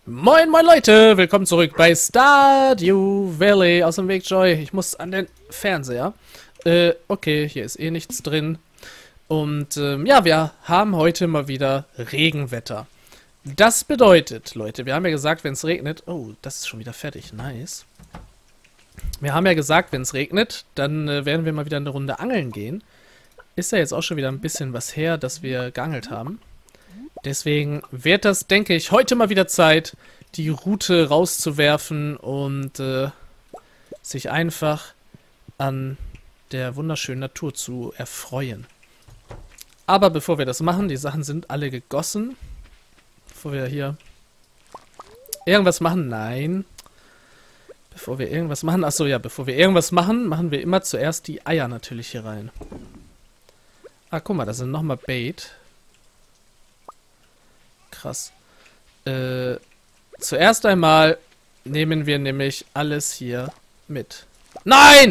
Moin moin Leute, willkommen zurück bei Stardew Valley. Aus dem Weg, Joy. Ich muss an den Fernseher. Okay, hier ist eh nichts drin. Und ja, wir haben heute mal wieder Regenwetter. Das bedeutet, Leute, wir haben ja gesagt, wenn es regnet... Oh, das ist schon wieder fertig, nice. Wir haben ja gesagt, wenn es regnet, dann werden wir mal wieder eine Runde angeln gehen. Ist ja jetzt auch schon wieder ein bisschen was her, dass wir geangelt haben. Deswegen wird das, denke ich, heute mal wieder Zeit, die Rute rauszuwerfen und sich einfach an der wunderschönen Natur zu erfreuen. Aber bevor wir das machen, die Sachen sind alle gegossen. Bevor wir hier irgendwas machen, nein. Bevor wir irgendwas machen, achso ja, bevor wir irgendwas machen, machen wir immer zuerst die Eier natürlich hier rein. Ah, guck mal, da sind nochmal Bait. Krass. Zuerst einmal nehmen wir nämlich alles hier mit. Nein!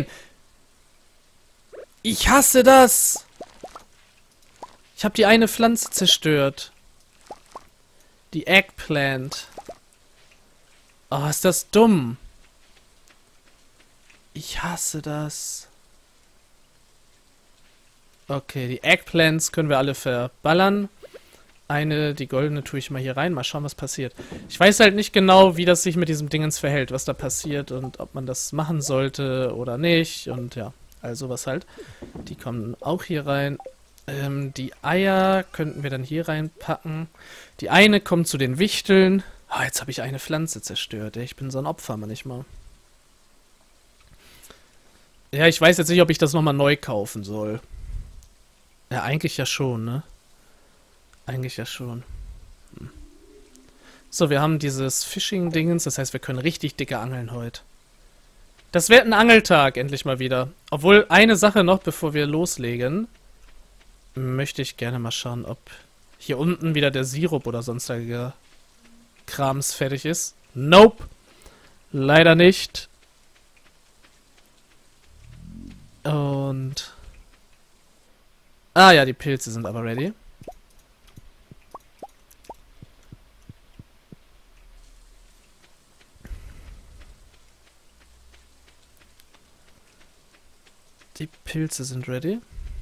Ich hasse das! Ich habe die eine Pflanze zerstört. Die Eggplant. Oh, ist das dumm. Ich hasse das. Okay, die Eggplants können wir alle verballern. Die goldene tue ich mal hier rein. Mal schauen, was passiert. Ich weiß halt nicht genau, wie das sich mit diesem Dingens verhält, was da passiert und ob man das machen sollte oder nicht. Und ja, also was halt. Die kommen auch hier rein. Die Eier könnten wir dann hier reinpacken. Die eine kommt zu den Wichteln. Ah, jetzt habe ich eine Pflanze zerstört. Ey. Ich bin so ein Opfer manchmal. Ja, ich weiß jetzt nicht, ob ich das nochmal neu kaufen soll. Ja, eigentlich ja schon, ne? Eigentlich ja schon. So, wir haben dieses Fishing-Dingens. Das heißt, wir können richtig dicke angeln heute. Das wird ein Angeltag, endlich mal wieder. Obwohl, eine Sache noch, bevor wir loslegen. Möchte ich gerne mal schauen, ob hier unten wieder der Sirup oder sonstiger Krams fertig ist. Nope. Leider nicht. Und... Ah ja, die Pilze sind aber ready. Die Pilze sind ready.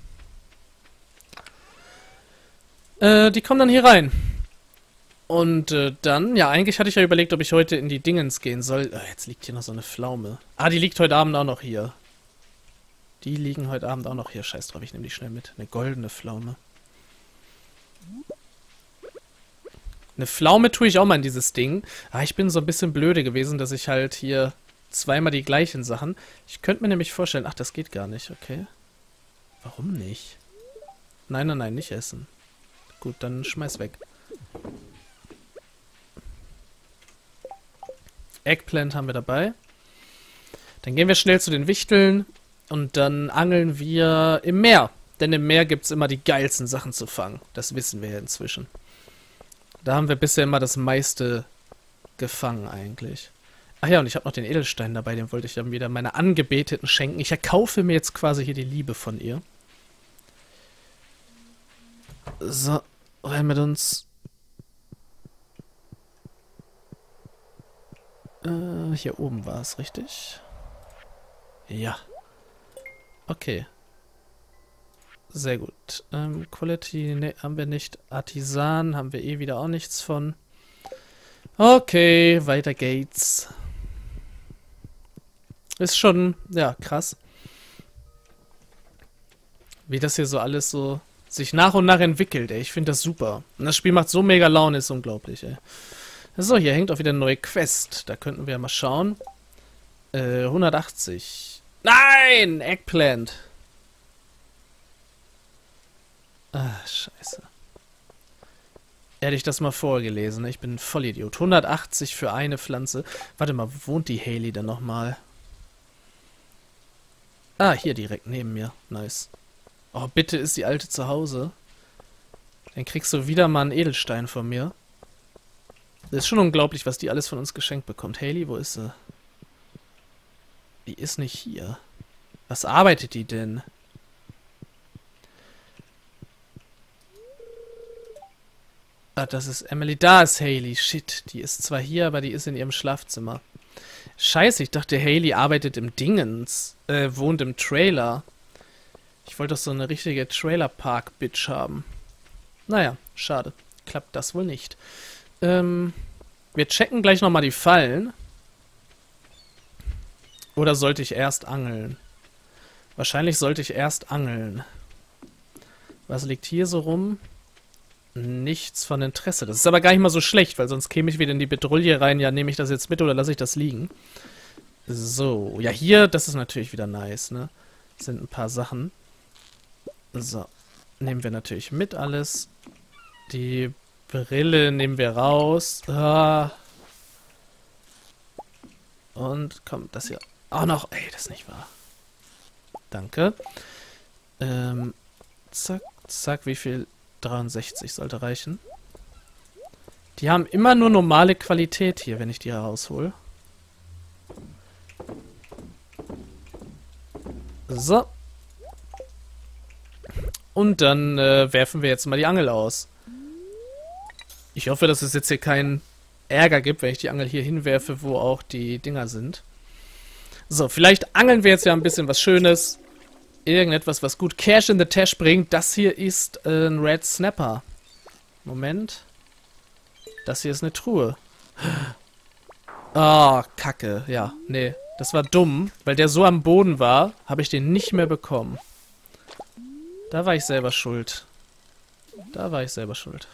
Die kommen dann hier rein. Und dann, ja, eigentlich hatte ich ja überlegt, ob ich heute in die Dingens gehen soll. Jetzt liegt hier noch so eine Pflaume. Ah, die liegt heute Abend auch noch hier. Die liegen heute Abend auch noch hier. Scheiß drauf, ich nehme die schnell mit. Eine goldene Pflaume. Eine Pflaume tue ich auch mal in dieses Ding. Ah, ich bin so ein bisschen blöde gewesen, dass ich halt hier zweimal die gleichen Sachen. Ich könnte mir nämlich vorstellen... Ach, das geht gar nicht, okay. Warum nicht? Nein, nein, nein, nicht essen. Gut, dann schmeiß weg. Eggplant haben wir dabei. Dann gehen wir schnell zu den Wichteln und dann angeln wir im Meer. Denn im Meer gibt es immer die geilsten Sachen zu fangen. Das wissen wir ja inzwischen. Da haben wir bisher immer das meiste gefangen eigentlich. Ach ja, und ich habe noch den Edelstein dabei, den wollte ich dann wieder meiner Angebeteten schenken. Ich erkaufe mir jetzt quasi hier die Liebe von ihr. So, rein mit uns. Hier oben war es, richtig? Ja. Okay. Sehr gut. Quality ne, haben wir nicht. Artisan haben wir eh wieder auch nichts von. Okay, weiter geht's. Ist schon, ja, krass. Wie das hier so alles so sich nach und nach entwickelt, ey. Ich finde das super. Und das Spiel macht so mega Laune, ist unglaublich, ey. So, hier hängt auch wieder eine neue Quest. Da könnten wir mal schauen. 180. Nein! Eggplant. Ah, scheiße. Hätte ich das mal vorgelesen, ne? Ich bin ein Vollidiot. 180 für eine Pflanze. Warte mal, wo wohnt die Hayley denn nochmal? Ah, hier direkt neben mir. Nice. Oh, bitte ist die Alte zu Hause. Dann kriegst du wieder mal einen Edelstein von mir. Das ist schon unglaublich, was die alles von uns geschenkt bekommt. Hayley, wo ist sie? Die ist nicht hier. Was arbeitet die denn? Ah, das ist Emily. Da ist Hailey. Shit, die ist zwar hier, aber die ist in ihrem Schlafzimmer. Scheiße, ich dachte, Hailey arbeitet im Dingens. Wohnt im Trailer. Ich wollte doch so eine richtige Trailer-Park-Bitch haben. Naja, schade. Klappt das wohl nicht. Wir checken gleich nochmal die Fallen. Oder sollte ich erst angeln? Wahrscheinlich sollte ich erst angeln. Was liegt hier so rum? Nichts von Interesse. Das ist aber gar nicht mal so schlecht, weil sonst käme ich wieder in die Petrouille rein. Ja, nehme ich das jetzt mit oder lasse ich das liegen? So, ja hier, das ist natürlich wieder nice, ne? Das sind ein paar Sachen. So, nehmen wir natürlich mit alles. Die Brille nehmen wir raus. Ah. Und komm, das hier auch noch. Ey, das ist nicht wahr. Danke. Zack, zack, wie viel? 63 sollte reichen. Die haben immer nur normale Qualität hier, wenn ich die heraushole. So. Und dann werfen wir jetzt mal die Angel aus. Ich hoffe, dass es jetzt hier keinen Ärger gibt, wenn ich die Angel hier hinwerfe, wo auch die Dinger sind. So, vielleicht angeln wir jetzt ja ein bisschen was Schönes. Irgendetwas, was gut Cash in the Tash bringt. Das hier ist ein Red Snapper. Moment. Das hier ist eine Truhe. Ah, oh, Kacke. Ja, nee. Das war dumm. Weil der so am Boden war, habe ich den nicht mehr bekommen. Da war ich selber schuld. Da war ich selber schuld.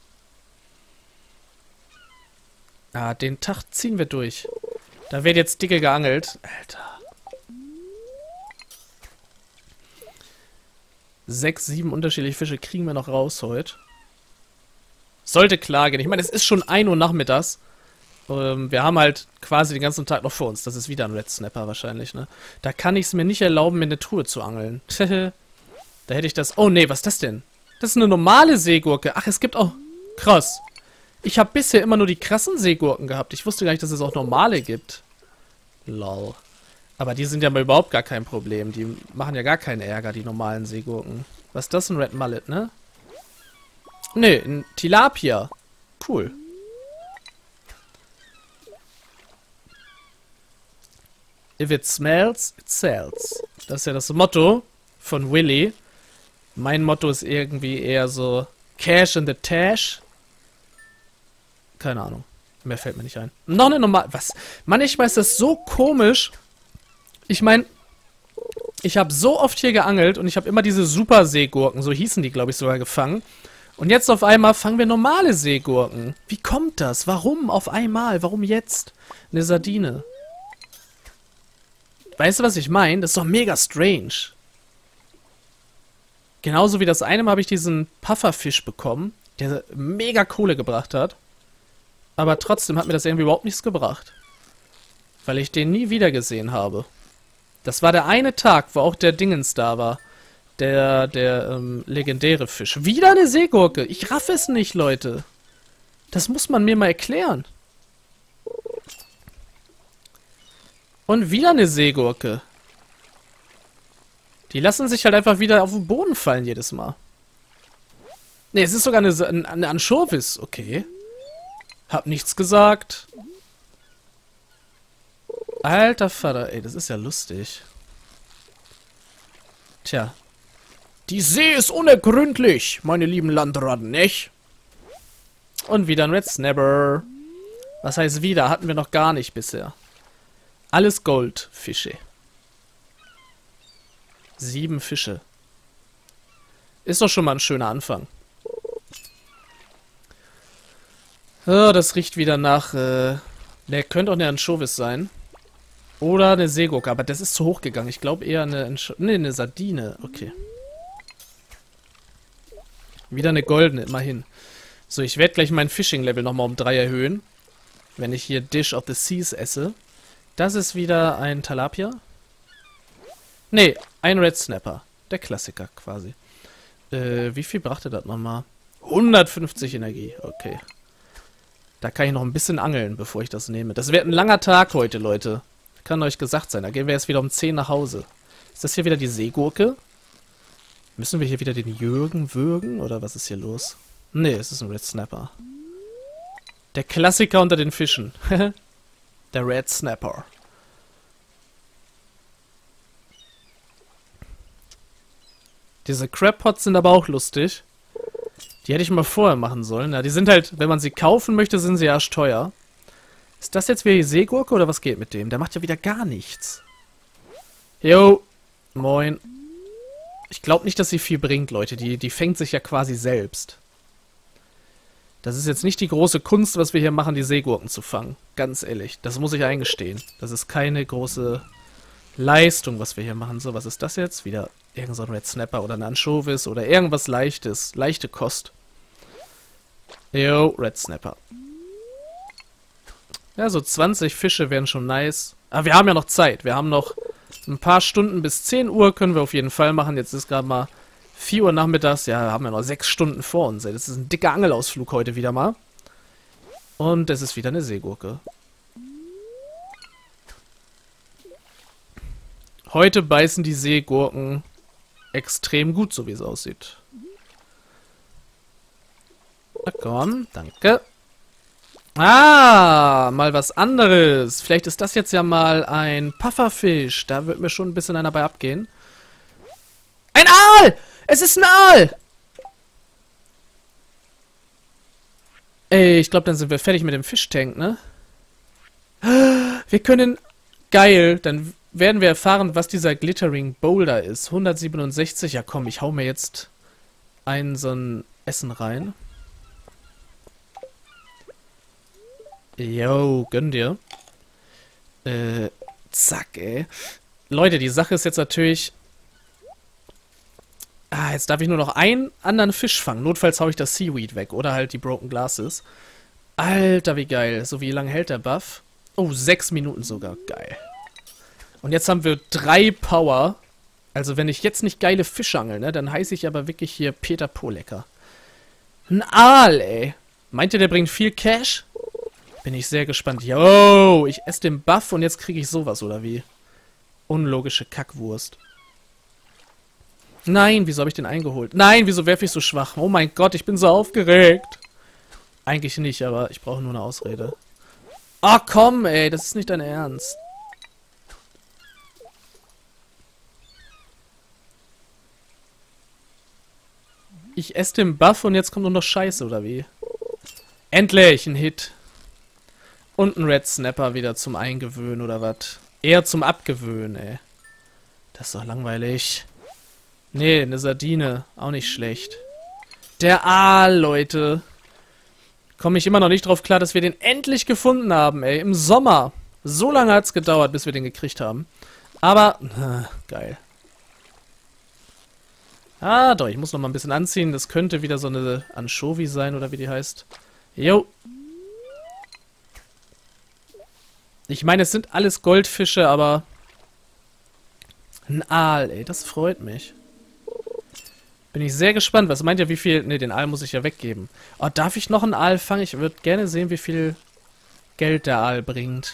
Ah, den Tag ziehen wir durch. Da wird jetzt dicke geangelt. Alter. 6, 7 unterschiedliche Fische kriegen wir noch raus heute. Sollte klar gehen. Ich meine, es ist schon 1 Uhr nachmittags. Wir haben halt quasi den ganzen Tag noch vor uns. Das ist wieder ein Red Snapper wahrscheinlich, ne? Da kann ich es mir nicht erlauben, mir eine Truhe zu angeln. Da hätte ich das... Oh, nee, was ist das denn? Das ist eine normale Seegurke. Ach, es gibt auch... Krass. Ich habe bisher immer nur die krassen Seegurken gehabt. Ich wusste gar nicht, dass es auch normale gibt. Lol. Aber die sind ja mal überhaupt gar kein Problem. Die machen ja gar keinen Ärger, die normalen Seegurken. Was ist das? Ein Red Mullet, ne? Ne, ein Tilapia. Cool. If it smells, it sells. Das ist ja das Motto von Willy. Mein Motto ist irgendwie eher so Cash in the Tash. Keine Ahnung. Mehr fällt mir nicht ein. Noch eine normale... Was? Manchmal ist das so komisch... Ich meine, ich habe so oft hier geangelt und ich habe immer diese Super-Seegurken, so hießen die, glaube ich, sogar gefangen. Und jetzt auf einmal fangen wir normale Seegurken. Wie kommt das? Warum auf einmal? Warum jetzt? Eine Sardine. Weißt du, was ich meine? Das ist doch mega strange. Genauso wie das eine Mal habe ich diesen Pufferfisch bekommen, der mega Kohle gebracht hat. Aber trotzdem hat mir das irgendwie überhaupt nichts gebracht. Weil ich den nie wieder gesehen habe. Das war der eine Tag, wo auch der Dingens da war. Der legendäre Fisch. Wieder eine Seegurke. Ich raff es nicht, Leute. Das muss man mir mal erklären. Und wieder eine Seegurke. Die lassen sich halt einfach wieder auf den Boden fallen jedes Mal. Ne, es ist sogar eine Anchovis. Okay. Hab nichts gesagt. Alter Vater, ey, das ist ja lustig. Tja. Die See ist unergründlich, meine lieben Landratten, nicht? Und wieder ein Red Snapper. Was heißt wieder? Hatten wir noch gar nicht bisher. Alles Goldfische. 7 Fische. Ist doch schon mal ein schöner Anfang. Oh, das riecht wieder nach, der könnte auch eine Anchovis sein. Oder eine Seegurke, aber das ist zu hoch gegangen. Ich glaube eher eine Sardine. Okay. Wieder eine goldene, immerhin. So, ich werde gleich mein Fishing-Level nochmal um 3 erhöhen. Wenn ich hier Dish of the Seas esse. Das ist wieder ein Tilapia. Nee, ein Red Snapper. Der Klassiker quasi. Wie viel brachte das nochmal? 150 Energie, okay. Da kann ich noch ein bisschen angeln, bevor ich das nehme. Das wird ein langer Tag heute, Leute. Kann euch gesagt sein. Da gehen wir jetzt wieder um 10 nach Hause. Ist das hier wieder die Seegurke? Müssen wir hier wieder den Jürgen würgen? Oder was ist hier los? Nee, es ist ein Red Snapper. Der Klassiker unter den Fischen. Der Red Snapper. Diese Crab Pots sind aber auch lustig. Die hätte ich mal vorher machen sollen. Ja, die sind halt, wenn man sie kaufen möchte, sind sie arschteuer. Ist das jetzt wieder die Seegurke oder was geht mit dem? Der macht ja wieder gar nichts. Jo. Moin. Ich glaube nicht, dass sie viel bringt, Leute. Die fängt sich ja quasi selbst. Das ist jetzt nicht die große Kunst, was wir hier machen, die Seegurken zu fangen. Ganz ehrlich. Das muss ich eingestehen. Das ist keine große Leistung, was wir hier machen. So, was ist das jetzt? Wieder irgend so ein Red Snapper oder ein Anchovies oder irgendwas Leichtes. Leichte Kost. Jo, Red Snapper. Ja, so 20 Fische wären schon nice. Aber wir haben ja noch Zeit. Wir haben noch ein paar Stunden bis 10 Uhr können wir auf jeden Fall machen. Jetzt ist gerade mal 4 Uhr nachmittags. Ja, haben wir noch 6 Stunden vor uns. Ey. Das ist ein dicker Angelausflug heute wieder mal. Und es ist wieder eine Seegurke. Heute beißen die Seegurken extrem gut, so wie es aussieht. Na komm, danke. Ah, mal was anderes. Vielleicht ist das jetzt ja mal ein Pufferfisch. Da wird mir schon ein bisschen einer bei abgehen. Ein Aal! Es ist ein Aal! Ey, ich glaube, dann sind wir fertig mit dem Fischtank, ne? Wir können... Geil, dann werden wir erfahren, was dieser Glittering Boulder ist. 167. Ja komm, ich hau mir jetzt so ein Essen rein. Yo, gönn dir. Zack, ey. Leute, die Sache ist jetzt natürlich... Ah, jetzt darf ich nur noch einen anderen Fisch fangen. Notfalls hau ich das Seaweed weg. Oder halt die Broken Glasses. Alter, wie geil. So, wie lange hält der Buff? Oh, 6 Minuten sogar. Geil. Und jetzt haben wir 3 Power. Also, wenn ich jetzt nicht geile Fische angel, ne, dann heiße ich aber wirklich hier Peter Polecker. Ein Aal, ey. Meint ihr, der bringt viel Cash? Bin ich sehr gespannt. Yo, ich esse den Buff und jetzt kriege ich sowas, oder wie? Unlogische Kackwurst. Nein, wieso habe ich den eingeholt? Nein, wieso werfe ich so schwach? Oh mein Gott, ich bin so aufgeregt. Eigentlich nicht, aber ich brauche nur eine Ausrede. Ah, komm, ey, das ist nicht dein Ernst. Ich esse den Buff und jetzt kommt nur noch Scheiße, oder wie? Endlich, ein Hit. Und ein Red Snapper wieder zum Eingewöhnen, oder was? Eher zum Abgewöhnen, ey. Das ist doch langweilig. Nee, eine Sardine. Auch nicht schlecht. Der Aal, Leute. Komme ich immer noch nicht drauf klar, dass wir den endlich gefunden haben, ey. Im Sommer. So lange hat es gedauert, bis wir den gekriegt haben. Aber, geil. Ah, doch, ich muss noch mal ein bisschen anziehen. Das könnte wieder so eine Anchovy sein, oder wie die heißt. Jo. Ich meine, es sind alles Goldfische, aber... Ein Aal, ey, das freut mich. Bin ich sehr gespannt. Was meint ihr, wie viel... Ne, den Aal muss ich ja weggeben. Oh, darf ich noch einen Aal fangen? Ich würde gerne sehen, wie viel Geld der Aal bringt.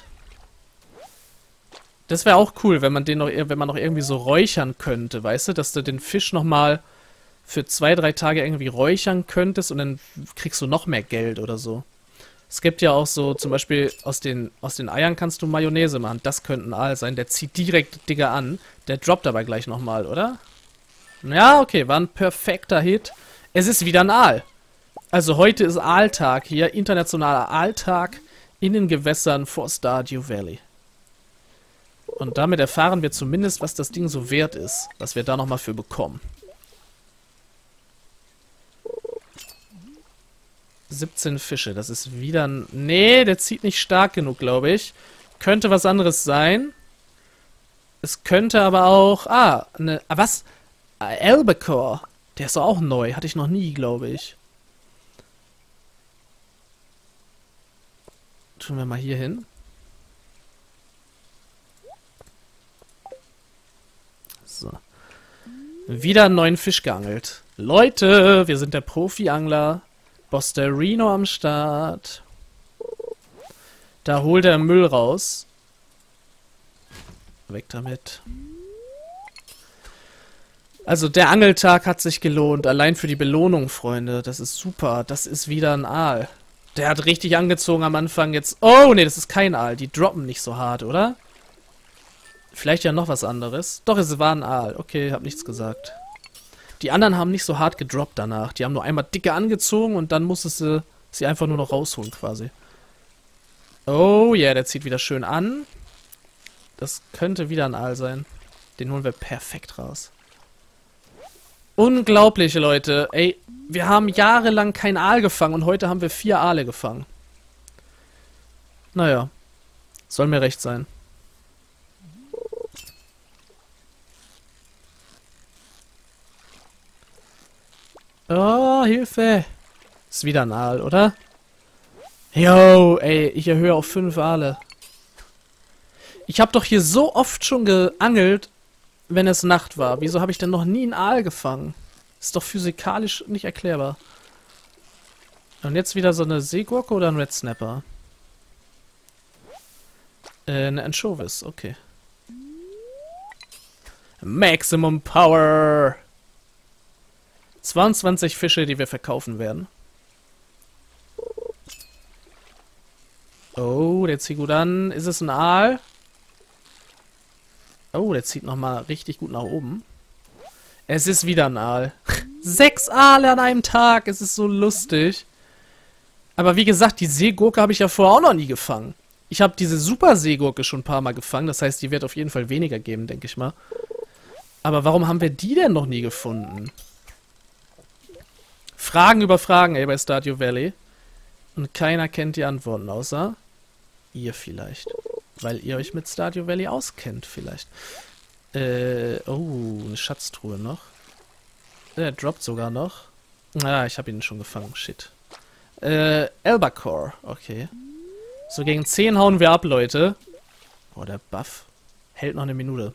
Das wäre auch cool, wenn man den noch, wenn man noch irgendwie so räuchern könnte, weißt du? Dass du den Fisch nochmal für 2, 3 Tage irgendwie räuchern könntest und dann kriegst du noch mehr Geld oder so. Es gibt ja auch so, zum Beispiel aus den Eiern kannst du Mayonnaise machen. Das könnte ein Aal sein. Der zieht direkt Digger an. Der droppt aber gleich nochmal, oder? Ja, okay, war ein perfekter Hit. Es ist wieder ein Aal. Also heute ist Aaltag hier. Internationaler Aaltag in den Gewässern vor Stardew Valley. Und damit erfahren wir zumindest, was das Ding so wert ist. Was wir da nochmal für bekommen. 17 Fische, das ist wieder ein... Nee, der zieht nicht stark genug, glaube ich. Könnte was anderes sein. Es könnte aber auch... Ah, eine... Was? Albacore. Der ist doch auch neu. Hatte ich noch nie, glaube ich. Tun wir mal hier hin. So. Wieder einen neuen Fisch geangelt. Leute, wir sind der Profi-Angler. Bosterino am Start. Da holt er Müll raus. Weg damit. Also der Angeltag hat sich gelohnt. Allein für die Belohnung, Freunde. Das ist super. Das ist wieder ein Aal. Der hat richtig angezogen am Anfang jetzt. Oh, nee, das ist kein Aal. Die droppen nicht so hart, oder? Vielleicht ja noch was anderes. Doch, es war ein Aal. Okay, hab nichts gesagt. Die anderen haben nicht so hart gedroppt danach. Die haben nur einmal dicke angezogen und dann musstest du sie einfach nur noch rausholen quasi. Oh, ja, der zieht wieder schön an. Das könnte wieder ein Aal sein. Den holen wir perfekt raus. Unglaublich, Leute. Ey, wir haben jahrelang kein Aal gefangen und heute haben wir 4 Aale gefangen. Naja, soll mir recht sein. Oh, Hilfe. Ist wieder ein Aal, oder? Yo, ey, ich erhöhe auf 5 Aale. Ich habe doch hier so oft schon geangelt, wenn es Nacht war. Wieso habe ich denn noch nie einen Aal gefangen? Ist doch physikalisch nicht erklärbar. Und jetzt wieder so eine Seegurke oder ein Red Snapper? Eine Anchovies, okay. Maximum Power! 22 Fische, die wir verkaufen werden. Oh, der zieht gut an. Ist es ein Aal? Oh, der zieht nochmal richtig gut nach oben. Es ist wieder ein Aal. 6 Aale an einem Tag. Es ist so lustig. Aber wie gesagt, die Seegurke habe ich ja vorher auch noch nie gefangen. Ich habe diese Super-Seegurke schon ein paar Mal gefangen. Das heißt, die wird auf jeden Fall weniger geben, denke ich mal. Aber warum haben wir die denn noch nie gefunden? Fragen über Fragen, ey, bei Stardew Valley. Und keiner kennt die Antworten, außer ihr vielleicht. Weil ihr euch mit Stardew Valley auskennt, vielleicht. Oh, eine Schatztruhe noch. Der droppt sogar noch. Ah, ich habe ihn schon gefangen, shit. Albacore, okay. So, gegen 10 hauen wir ab, Leute. Oh, der Buff hält noch eine Minute.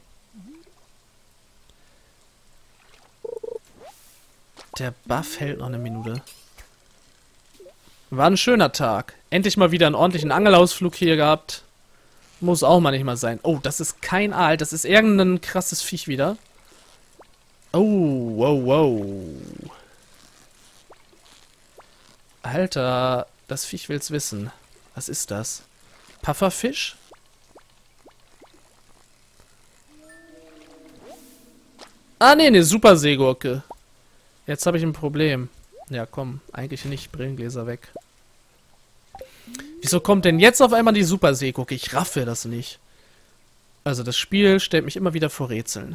Der Buff hält noch eine Minute. War ein schöner Tag. Endlich mal wieder einen ordentlichen Angelausflug hier gehabt. Muss auch mal nicht mal sein. Oh, das ist kein Aal. Das ist irgendein krasses Viech wieder. Oh, wow, wow. Alter, das Viech will's wissen. Was ist das? Pufferfisch? Ah, nee, eine Super-Seegurke. Jetzt habe ich ein Problem. Ja, komm, eigentlich nicht. Brillengläser weg. Wieso kommt denn jetzt auf einmal die Super-Seegurke? Ich raffe das nicht. Also das Spiel stellt mich immer wieder vor Rätseln.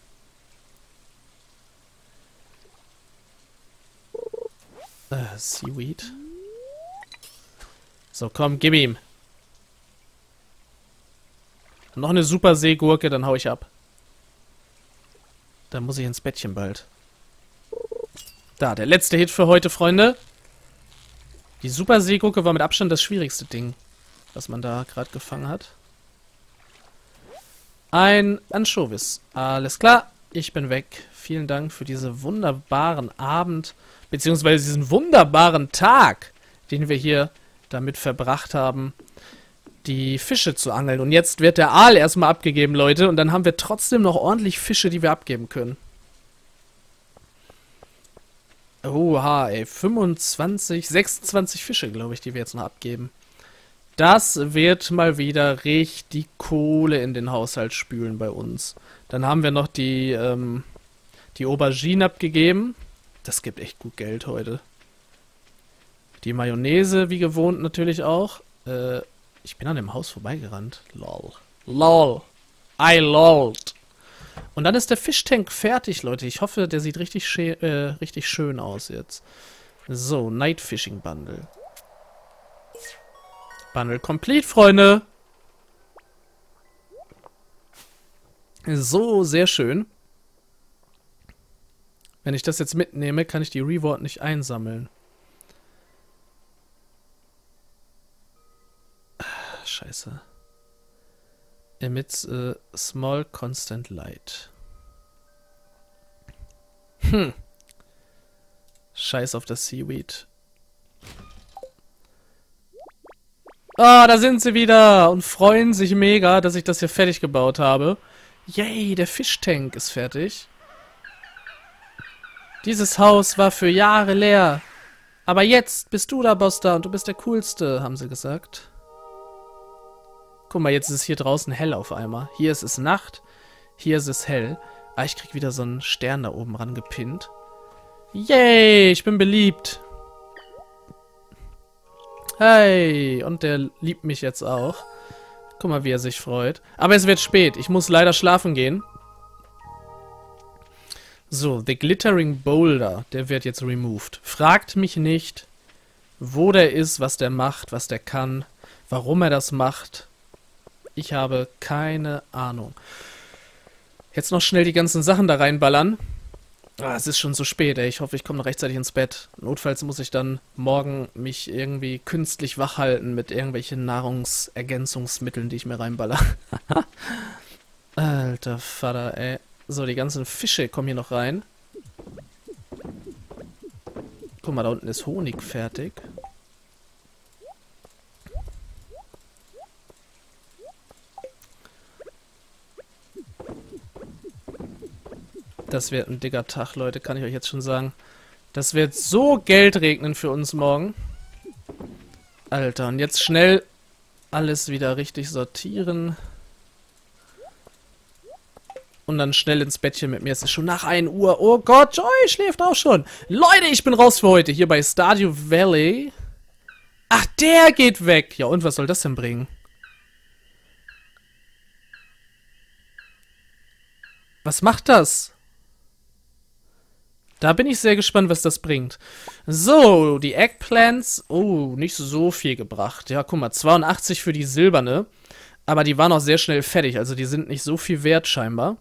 Seaweed. So, komm, gib ihm. Noch eine Super-Seegurke, dann hau ich ab. Dann muss ich ins Bettchen bald. Da, der letzte Hit für heute, Freunde. Die Super-Seegurke war mit Abstand das schwierigste Ding, was man da gerade gefangen hat. Ein Anchovies. Alles klar, ich bin weg. Vielen Dank für diesen wunderbaren Abend, beziehungsweise diesen wunderbaren Tag, den wir hier damit verbracht haben, die Fische zu angeln. Und jetzt wird der Aal erstmal abgegeben, Leute, und dann haben wir trotzdem noch ordentlich Fische, die wir abgeben können. Oha, ey, 25, 26 Fische, glaube ich, die wir jetzt noch abgeben. Das wird mal wieder richtig Kohle in den Haushalt spülen bei uns. Dann haben wir noch die Auberginen abgegeben. Das gibt echt gut Geld heute. Die Mayonnaise, wie gewohnt, natürlich auch. Ich bin an dem Haus vorbeigerannt. Lol. LOL. I lolled. Und dann ist der Fischtank fertig, Leute. Ich hoffe, der sieht richtig schön aus jetzt. So, Night Fishing Bundle. Bundle complete, Freunde. So, sehr schön. Wenn ich das jetzt mitnehme, kann ich die Reward nicht einsammeln. Scheiße. Emits a small constant light. Scheiß auf das Seaweed. Ah, da sind sie wieder und freuen sich mega, dass ich das hier fertig gebaut habe. Yay, der Fischtank ist fertig. Dieses Haus war für Jahre leer. Aber jetzt bist du der Boss da und du bist der Coolste, haben sie gesagt. Guck mal, jetzt ist es hier draußen hell auf einmal. Hier ist es Nacht, hier ist es hell. Ah, ich krieg wieder so einen Stern da oben ran gepinnt. Yay, ich bin beliebt. Hey, und der liebt mich jetzt auch. Guck mal, wie er sich freut. Aber es wird spät, ich muss leider schlafen gehen. So, The Glittering Boulder, der wird jetzt removed. Fragt mich nicht, wo der ist, was der macht, was der kann, warum er das macht. Ich habe keine Ahnung. Jetzt noch schnell die ganzen Sachen da reinballern. Ah, es ist schon so spät, ey. Ich hoffe, ich komme noch rechtzeitig ins Bett. Notfalls muss ich dann morgen mich irgendwie künstlich wach halten mit irgendwelchen Nahrungsergänzungsmitteln, die ich mir reinballer. Alter Vater, ey. So, die ganzen Fische kommen hier noch rein. Guck mal, da unten ist Honig fertig. Das wird ein dicker Tag, Leute, kann ich euch jetzt schon sagen. Das wird so Geld regnen für uns morgen. Alter, und jetzt schnell alles wieder richtig sortieren. Und dann schnell ins Bettchen mit mir. Es ist schon nach 1 Uhr. Oh Gott, Joy schläft auch schon. Leute, ich bin raus für heute. Hier bei Stardew Valley. Ach, der geht weg. Ja, und was soll das denn bringen? Was macht das? Da bin ich sehr gespannt, was das bringt. So, die Eggplants. Oh, nicht so viel gebracht. Ja, guck mal, 82 für die silberne. Aber die waren auch sehr schnell fertig. Also die sind nicht so viel wert scheinbar.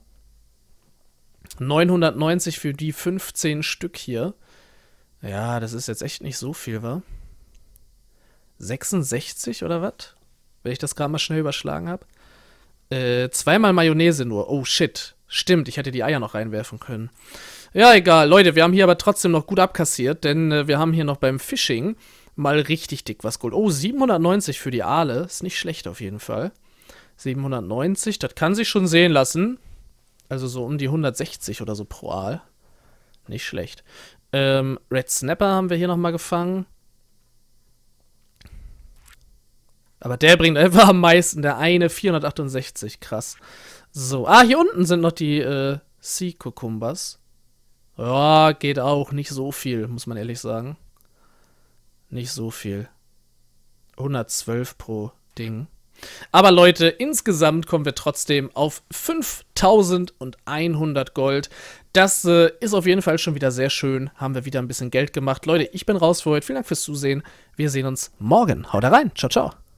990 für die 15 Stück hier. Ja, das ist jetzt echt nicht so viel, wa? 66 oder was? Wenn ich das gerade mal schnell überschlagen habe. Zweimal Mayonnaise nur. Oh, shit. Stimmt, ich hätte die Eier noch reinwerfen können. Ja, egal. Leute, wir haben hier aber trotzdem noch gut abkassiert, denn wir haben hier noch beim Fishing mal richtig dick was geholt. Oh, 790 für die Aale. Ist nicht schlecht auf jeden Fall. 790, das kann sich schon sehen lassen. Also so um die 160 oder so pro Aal. Nicht schlecht. Red Snapper haben wir hier nochmal gefangen. Aber der bringt einfach am meisten. Der eine 468, krass. So, hier unten sind noch die Sea Cucumbers. Ja, geht auch. Nicht so viel, muss man ehrlich sagen. Nicht so viel. 112 pro Ding. Aber Leute, insgesamt kommen wir trotzdem auf 5100 Gold. Das ist auf jeden Fall schon wieder sehr schön. Haben wir wieder ein bisschen Geld gemacht. Leute, ich bin raus für heute. Vielen Dank fürs Zusehen. Wir sehen uns morgen. Haut rein. Ciao, ciao.